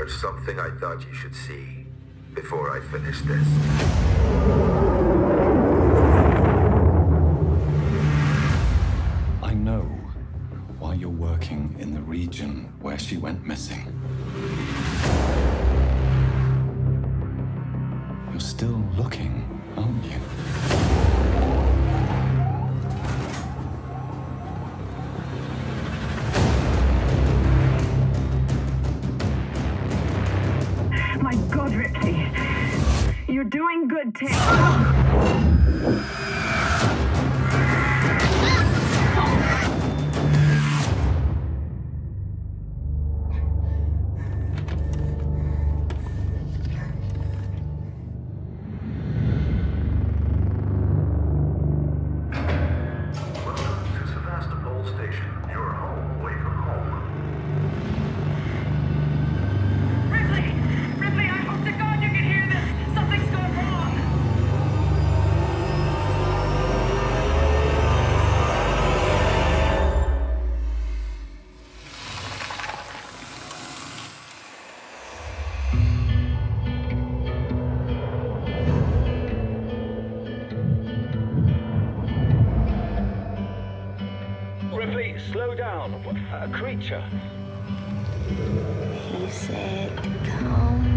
There's something I thought you should see before I finish this. I know why you're working in the region where she went missing. You're still looking, aren't you? My God, Ripley. You're doing good, Tim. Ripley, slow down. A creature. He said, come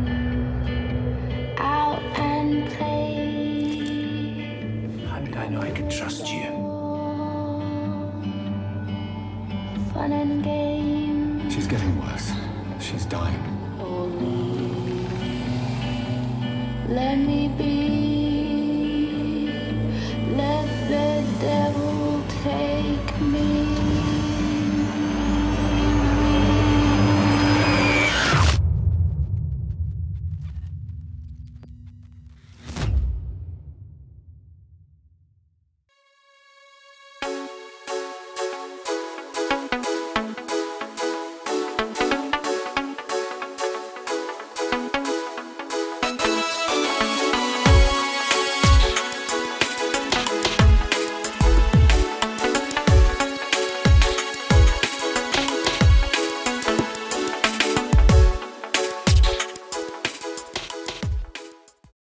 out and play. How did I know I could trust you? Fun and games. She's getting worse. She's dying. Only let me be.